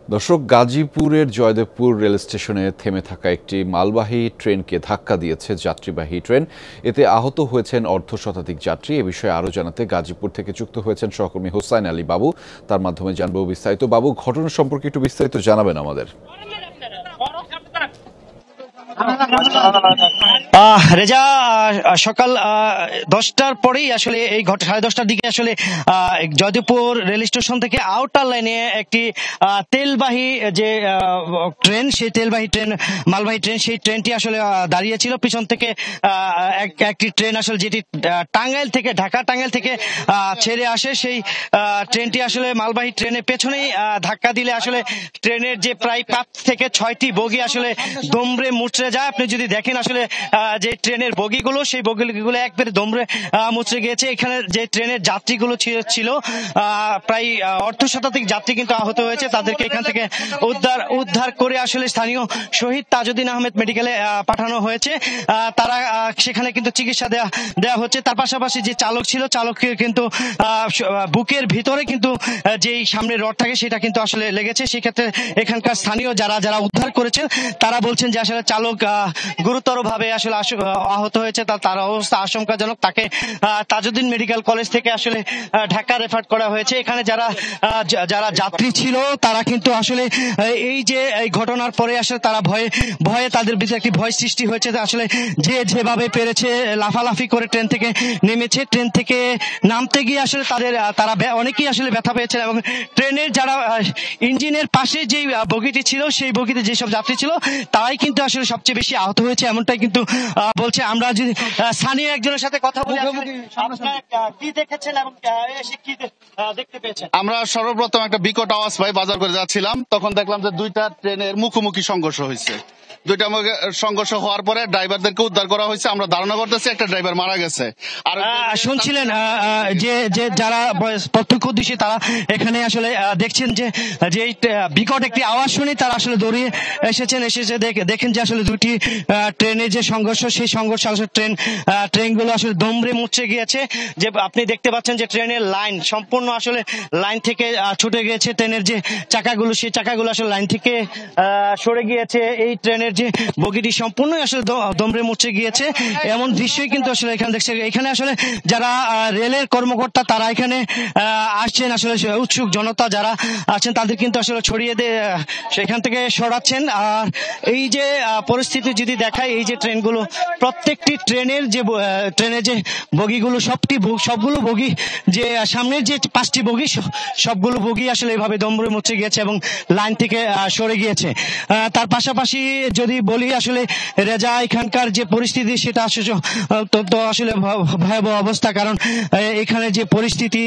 দর্শক, গাজীপুরের জয়দেবপুর রেল স্টেশনে থেমে থাকা একটি মালবাহী ট্রেনকে ধাক্কা দিয়েছে যাত্রীবাহী ট্রেন। এতে আহত হয়েছেন অর্ধশতাধিক যাত্রী। এ বিষয়ে আরও জানাতে গাজীপুর থেকে যুক্ত হয়েছেন সহকর্মী হোসাইন আলী বাবু। তার মাধ্যমে জানবো বিস্তারিত। বাবু, ঘটনা সম্পর্কে একটু বিস্তারিত জানাবেন আমাদের। রেজা, সকাল 10টার পরেই আসলে এই 10:30টার দিকে আসলে জয়দেবপুর রেল স্টেশন থেকে আউটার লাইনে একটি তেলবাহী যে ট্রেন, সেই তেলবাহী ট্রেন, মালবাহী ট্রেন, সেই ট্রেনটি আসলে দাঁড়িয়েছিল। পিছন থেকে একটি ট্রেন আসলে যেটি টাঙ্গাইল থেকে টাঙ্গাইল থেকে ছেড়ে আসে, সেই ট্রেনটি আসলে মালবাহী ট্রেনের পেছনেই ধাক্কা দিলে আসলে ট্রেনের যে প্রায় 5 থেকে 6টি বগি আসলে দমড়ে মুচড়ে যায়। আপনি যদি দেখেন আসলে যে ট্রেনের বগিগুলো, সেই বগিগুলো একবারে দমড়ে মুচড়ে গিয়েছে। এখানে যে ট্রেনের যাত্রীগুলো ছিল প্রায় অর্ধশতাধিক যাত্রী কিন্তু আহত হয়েছে। তাদেরকে এখান থেকে উদ্ধার করে আসলে স্থানীয় শহীদ তাজউদ্দিন আহমেদ মেডিকেলে পাঠানো হয়েছে। তারা সেখানে কিন্তু চিকিৎসা দেওয়া হচ্ছে। তার পাশাপাশি যে চালক ছিল, চালককে কিন্তু বুকের ভিতরে কিন্তু যেই সামনে রড থাকে সেটা কিন্তু আসলে লেগেছে। সেক্ষেত্রে এখানকার স্থানীয় যারা উদ্ধার করেছেন তারা বলছেন যে আসলে চালক গুরুতর ভাবে আসলে আহত হয়েছে। তার অবস্থা আশঙ্কাজনক। তাকে তাজউদ্দিন মেডিকেল কলেজ থেকে আসলে ঢাকা রেফার করা হয়েছে। এখানে যারা যাত্রী ছিল তারা কিন্তু আসলে এই যে এই ঘটনার পরে আসলে তারা ভয়ে তাদের ভিতরে একটি ভয় সৃষ্টি হয়েছে। আসলে যেভাবে পেরেছে লাফালাফি করে ট্রেন থেকে নেমেছে। ট্রেন থেকে নামতে গিয়ে আসলে তারা অনেকেই আসলে ব্যথা পেয়েছেন এবং ট্রেনের যারা ইঞ্জিনের পাশে যেই বগিটি ছিল, সেই বগিতে যেসব যাত্রী ছিল তারাই কিন্তু আসলে সবচেয়ে বেশি আহত হয়েছে, এমনটাই কিন্তু বলছে। আমরা যদি স্থানীয় একজনের সাথে কথা বলি, কি দেখেছেন এবং কি দেখতে পেয়েছেন? আমরা সর্বপ্রথম একটা বিকট আওয়াজ পাই, বাজার করে যাচ্ছিলাম, তখন দেখলাম যে দুইটা ট্রেনের মুখোমুখি সংঘর্ষ হয়েছে। দুইটা সংঘর্ষ হওয়ার পরে ড্রাইভারদেরকে উদ্ধার করা হয়েছে। আমরা ধারণা করতেছি একটা ড্রাইভার মারা গেছে। আর শুনছিলেন যে যারা প্রত্যক্ষদর্শী তারা এখানে আসলে দেখছেন যে বিকট একটি আওয়াজ শুনে তারা আসলে দৌড়িয়ে এসে দেখেন যে আসলে দুটি ট্রেনের যে সংঘর্ষ, সেই সংঘর্ষ আসলে ট্রেনগুলো আসলে দমড়ে মুচড়ে গিয়েছে। যে আপনি দেখতে পাচ্ছেন যে ট্রেনের লাইন সম্পূর্ণ আসলে লাইন থেকে ছুটে গিয়েছে। ট্রেনের যে চাকাগুলো, সেই চাকাগুলো আসলে লাইন থেকে সরে গিয়েছে। এই ট্রেনের যে বগিটি সম্পূর্ণ আসলে দমড়ে মুচড়ে গিয়েছে, এমন দৃশ্যই কিন্তু আসলে এখানে দেখছে। এখানে আসলে যারা রেলের কর্মকর্তা তারা এখানে আসছেন, আসলে উৎসুক জনতা যারা আছেন তাদের কিন্তু আসলে ছড়িয়ে সেখান থেকে সরাচ্ছেন। আর এই যে পরিস্থিতি যদি দেখায়, এই যে ট্রেনগুলো, প্রত্যেকটি ট্রেনের যে বগিগুলো, সবগুলো বগি, যে সামনের যে 5টি বগি, সবগুলো বগি আসলে এভাবে দমড়ে মুচড়ে গিয়েছে এবং লাইন থেকে সরে গিয়েছে। তার পাশাপাশি যদি বলি আসলে রেজা, এখানকার যে পরিস্থিতি সেটা আসলে ভয়াবহ অবস্থা। কারণ এখানে যে পরিস্থিতি,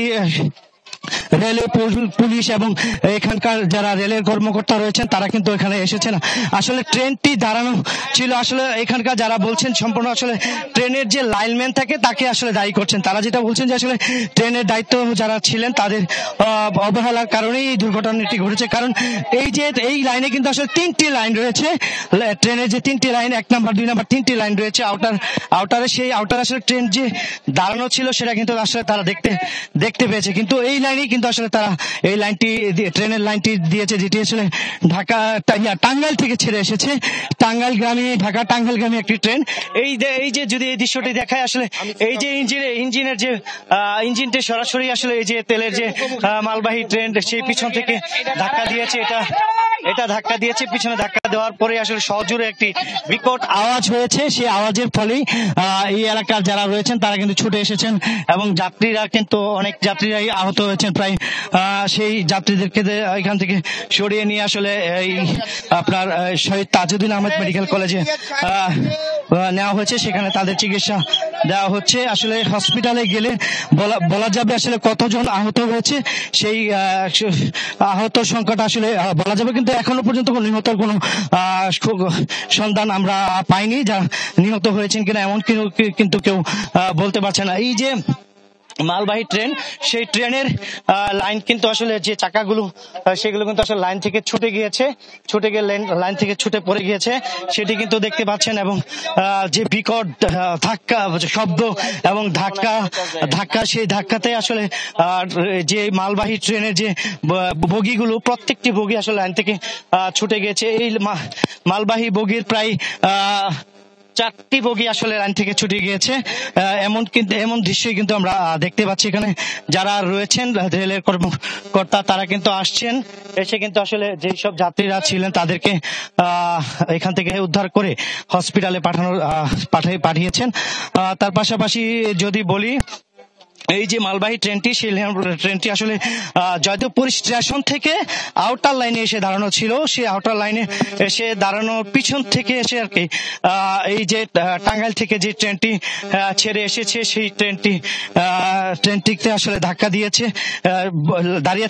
রেলের পুলিশ এবং এখানকার যারা রেলের কর্মকর্তা রয়েছেন তারা কিন্তু এখানে এসেছেন। আসলে ট্রেনটি দাঁড়ানো ছিল, আসলে এখানকার যারা বলছেন সম্পূর্ণ আসলে ট্রেনের যে লাইনম্যান থাকে তাকে আসলে দায়ী করছেন। তারা যেটা বলছেন যে আসলে ট্রেনের দায়িত্ব যারা ছিলেন তাদের অবহেলার কারণেই এই দুর্ঘটনাটি ঘটেছে। কারণ এই লাইনে কিন্তু আসলে 3টি লাইন রয়েছে। ট্রেনের যে 3টি লাইন, 1 নাম্বার 2 নাম্বার 3টি লাইন রয়েছে আউটারে। সেই আউটারে আসলে ট্রেন যে দাঁড়ানো ছিল সেটা কিন্তু আসলে তারা দেখতে পেয়েছে। কিন্তু এই লাইনে কিন্তু আসলে তারা এই লাইনটি, ট্রেনের লাইনটি দিয়েছে যেটি আসলে টাঙ্গাইল থেকে ছেড়ে এসেছে। টাঙ্গাইলগামী একটি ট্রেন। এই যে যদি এই দৃশ্যটি দেখায়, আসলে এই যে ইঞ্জিনের যে ইঞ্জিনটি সরাসরি আসলে এই যে তেলের যে মালবাহী ট্রেন, সেই পিছন থেকে ধাক্কা দিয়েছে। এটা ধাক্কা দিয়েছে। পিছনে ধাক্কা দেওয়ার পরে আসলে সজোরে একটি বিকট আওয়াজ হয়েছে। সেই আওয়াজের ফলেই এই এলাকার যারা রয়েছেন তারা কিন্তু ছুটে এসেছেন এবং অনেক যাত্রীরাই আহত হয়েছেন। প্রায় সেই যাত্রীদেরকে এখান থেকে সরিয়ে নিয়ে আসলে এই আপনার শহীদ তাজউদ্দিন আহমেদ মেডিকেল কলেজে নেওয়া হয়েছে। সেখানে তাদের চিকিৎসা দেওয়া হচ্ছে। আসলে হসপিটালে গেলে বলা যাবে আসলে কতজন আহত হয়েছে, সেই আহত সংখ্যাটা আসলে বলা যাবে, কিন্তু এখনো পর্যন্ত নিহতের কোনো সন্ধান আমরা পাইনি। যা নিহত হয়েছেন কিনা এমন কিন্তু কেউ বলতে পারছে না। মালবাহী ট্রেন, সেই ট্রেনের লাইন কিন্তু আসলে যে চাকাগুলো সেগুলো কিন্তু আসলে লাইন থেকে ছুটে গিয়েছে, ছুটে গিয়ে লাইন থেকে ছুটে পড়ে গিয়েছে, সেটি কিন্তু দেখতে পাচ্ছেন। এবং যে বিকট ধাক্কা শব্দ এবং ধাক্কা সেই ধাক্কাতে আসলে যে মালবাহী ট্রেনের যে বগিগুলো, প্রত্যেকটি বগি আসলে লাইন থেকে ছুটে গিয়েছে। এই মালবাহী বগির প্রায় 4টি বগি আসলে লাইন থেকে ছুটে গিয়েছে। এমন দৃশ্যই কিন্তু আমরা দেখতে পাচ্ছি। এখানে যারা রয়েছেন রেলের কর্মকর্তা তারা কিন্তু আসছেন, এসে কিন্তু আসলে যেসব যাত্রীরা ছিলেন তাদেরকে এখান থেকে উদ্ধার করে হসপিটালে পাঠিয়েছেন। তার পাশাপাশি যদি বলি, এই যে মালবাহী ট্রেনটি, সেই ট্রেনটি আসলে জয়দেবপুর স্টেশন থেকে আউটার লাইনে এসে দাঁড়ানো ছিল। সেই আউটার লাইনে এসে দাঁড়ানোর পিছন থেকে এসে আর কি এই যে টাঙ্গাইল থেকে যে ট্রেনটি ছেড়ে এসেছে, সেই ট্রেনটিতে আসলে ধাক্কা দিয়েছে। দাঁড়িয়ে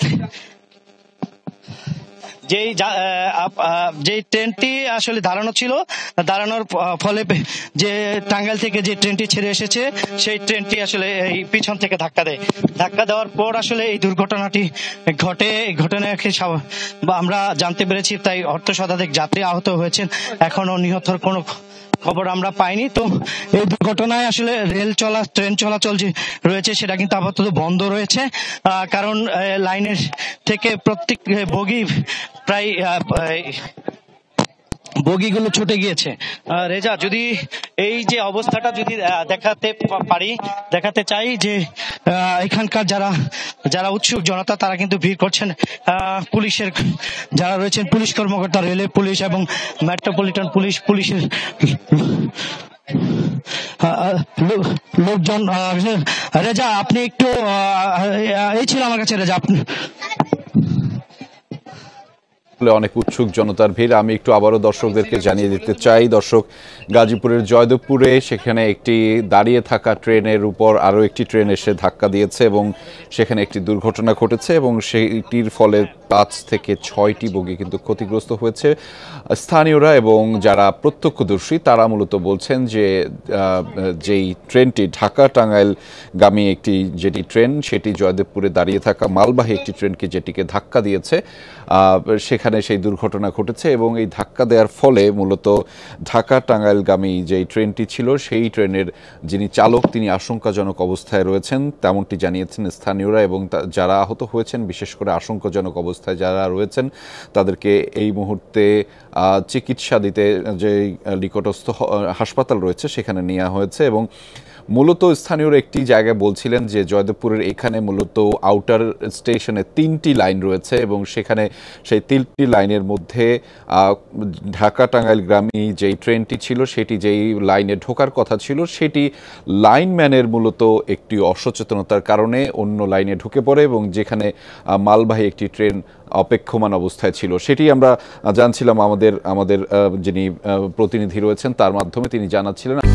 যেই ট্রেনটি আসলে দাঁড়ানো ছিল, দাঁড়ানোর ফলে যে টাঙ্গাইল থেকে যে ট্রেনটি ছেড়ে এসেছে সেই ট্রেনটি আসলে এই পিছন থেকে ধাক্কা দেয়। ধাক্কা দেওয়ার পর আসলে এই দুর্ঘটনাটি ঘটে। ঘটনাকে আমরা জানতে পেরেছি, তাই অর্ধশতাধিক যাত্রী আহত হয়েছেন। এখনো নিহতর কোনো খবর আমরা পাইনি। তো এই দুর্ঘটনায় আসলে ট্রেন চলাচল যে রয়েছে সেটা কিন্তু আপাতত বন্ধ রয়েছে, কারণ লাইনের থেকে প্রত্যেক বগি প্রায় বগিগুলো ছুটে গিয়েছে। রেজা, যদি এই যে অবস্থাটা যদি দেখাতে চাই, যে এখানকার যারা উৎসুক জনতা তারা কিন্তু ভিড় করছেন। পুলিশের যারা রয়েছেন, পুলিশ কর্মকর্তা, রেলের পুলিশ এবং মেট্রোপলিটন পুলিশের লোকজন। রেজা, আপনি একটু এই ছিল আমার কাছে। রেজা, আপনি অনেক উৎসুক জনতার ভিড়। আমি একটু আবারও দর্শকদেরকে জানিয়ে দিতে চাই, দর্শক, গাজীপুরের জয়দেবপুরে সেখানে একটি দাঁড়িয়ে থাকা ট্রেনের উপর আরও একটি ট্রেন এসে ধাক্কা দিয়েছে এবং সেখানে একটি দুর্ঘটনা ঘটেছে এবং সেইটির ফলে 5 থেকে 6টি বগি কিন্তু ক্ষতিগ্রস্ত হয়েছে। স্থানীয়রা এবং যারা প্রত্যক্ষদর্শী তারা মূলত বলছেন যে যেই ট্রেনটি ঢাকা টাঙ্গাইল গামী যেটি ট্রেন, সেটি জয়দেবপুরে দাঁড়িয়ে থাকা মালবাহী একটি ট্রেনকে যেটিকে ধাক্কা দিয়েছে, সেখানে সেই দুর্ঘটনা ঘটেছে। এবং এই ধাক্কা দেওয়ার ফলে মূলত ঢাকা টাঙ্গাইলগামী যেই ট্রেনটি ছিল সেই ট্রেনের যিনি চালক তিনি আশঙ্কাজনক অবস্থায় রয়েছেন, তেমনটি জানিয়েছেন স্থানীয়রা। এবং যারা আহত হয়েছেন, বিশেষ করে আশঙ্কাজনক অবস্থায় যারা রয়েছেন, তাদেরকে এই মুহূর্তে চিকিৎসা দিতে যে নিকটস্থ হাসপাতাল রয়েছে সেখানে নেওয়া হয়েছে। এবং মূলত স্থানীয়রা একটি জায়গায় বলছিলেন যে জয়দেবপুরের এখানে মূলত আউটার স্টেশনে 3টি লাইন রয়েছে এবং সেখানে সেই 3টি লাইনের মধ্যে ঢাকা টাঙ্গাইলগামী যেই ট্রেনটি ছিল সেটি যেই লাইনে ঢোকার কথা ছিল সেটি লাইনম্যানের মূলত একটি অসচেতনতার কারণে অন্য লাইনে ঢুকে পড়ে এবং যেখানে মালবাহী একটি ট্রেন অপেক্ষমান অবস্থায় ছিল সেটি আমরা জানছিলাম আমাদের যিনি প্রতিনিধি রয়েছেন তার মাধ্যমে তিনি জানাচ্ছিলেন।